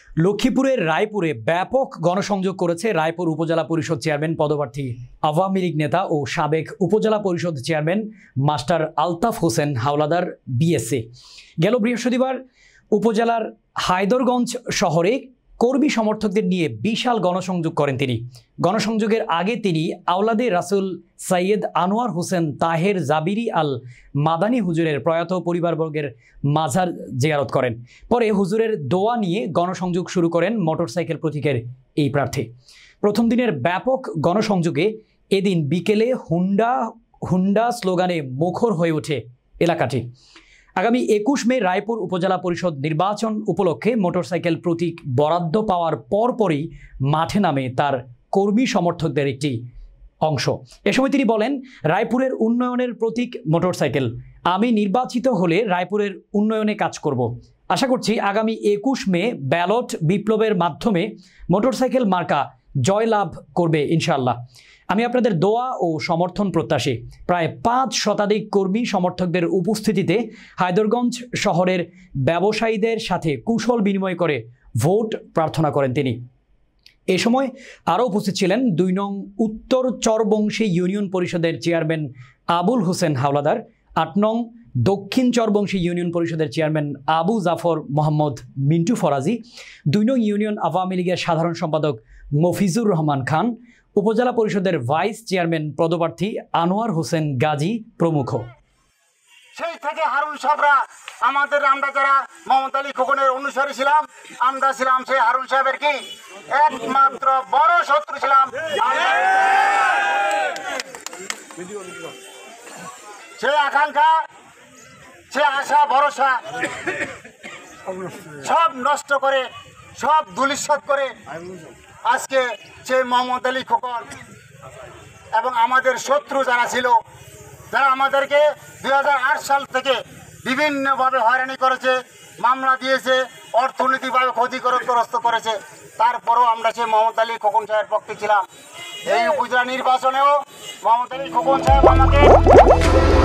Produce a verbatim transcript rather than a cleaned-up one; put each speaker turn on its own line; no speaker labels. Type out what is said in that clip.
লক্ষ্মীপুরের রায়পুরে ব্যাপক গণসংযোগ করেছে রায়পুর উপজেলা পরিষদ চেয়ারম্যান পদপ্রার্থী আওয়ামী লীগ নেতা ও সাবেক উপজেলা পরিষদ chairman master Altaf Hossain Howlader BSc. গেল বৃহস্পতিবার উপজেলার হায়দরগঞ্জ শহরে কর্মী সমর্থকদের নিয়ে বিশাল গণসংযোগ করেন তিনি। গণসংযোগের আগে তিনি আওলাদে রাসুল সৈয়দ আনোয়ার হোসেন তাহের জাবিরি আল মাদানী হুজুরের প্রয়াত পরিবারবর্গের মাজার জিয়ারত করেন। পরে হুজুরের দোয়া নিয়ে গণসংযোগ শুরু করেন মোটরসাইকেল প্রতীকের এই প্রার্থী। প্রথম দিনের ব্যাপক গণসংযোগে এদিন বিকেলে হুন্ডা হুন্ডা স্লোগানে মুখর হয়ে ওঠে এলাকাটি। আগামী একুশ মে রায়পুর উপজেলা পরিষদ নির্বাচন উপলক্ষে মোটরসাইকেল প্রতীক বরাদ্দ পাওয়ার পরপরই মাঠে নামে তার কর্মী সমর্থকদের একটি অংশ। এ সময় তিনি বলেন, রায়পুরের উন্নয়নের প্রতীক মোটরসাইকেল। আমি নির্বাচিত হলে রায়পুরের উন্নয়নে কাজ করব। আশা করছি আগামী একুশ মে ব্যালট বিপ্লবের মাধ্যমে মোটরসাইকেল মার্কা জয়লাভ করবে ইনশাআল্লাহ। আমি আপনাদের দোয়া ও সমর্থন প্রত্যাশী। প্রায় পাঁচ শতাধিক কর্মী সমর্থকদের উপস্থিতিতে হায়দরগঞ্জ শহরের ব্যবসায়ীদের সাথে কুশল বিনিময় করে ভোট প্রার্থনা করেন তিনি। এ সময় আরও উপস্থিত ছিলেন দুই নং উত্তর চরবংশী ইউনিয়ন পরিষদের চেয়ারম্যান আবুল হোসেন হাওলাদার, আট নং দক্ষিণ চরবংশী ইউনিয়ন পরিষদের চেয়ারম্যান আবু জাফর মোহাম্মদ মিন্টু ফরাজি, দুই নং ইউনিয়ন আওয়ামী লীগের সাধারণ সম্পাদক মফিজুর রহমান খান, উপজেলা পরিষদের ভাইস চেয়ারম্যান পদপ্রার্থী আনোয়ার হোসেন গাজী প্রমুখ।
সেই থেকে হারুন সাহেবরা আমাদের, আমরা যারা মোহাম্মদ আলী খোকনের অনুসারী ছিলাম, আমরা ছিলাম সেই হারুন সাহেবের কি একমাত্র বড় শত্রু ছিলাম। সে আকাঙ্ক্ষা, সে আশা ভরসা সব নষ্ট করে, সব ধূলিসাৎ করে আজকে সে মোহাম্মদ আলী খোকন এবং আমাদের শত্রু যারা ছিল, যারা আমাদেরকে দুই হাজার আট সাল থেকে বিভিন্নভাবে হয়রানি করেছে, মামলা দিয়েছে, অর্থনৈতিকভাবে ক্ষতিগ্রস্ত করেছে, তারপরেও আমরা সে মোহাম্মদ আলী খোকন সাহেবের পক্ষে ছিলাম। এই উপজেলা নির্বাচনেও মোহাম্মদ আলী খোকন সাহেব আমাকে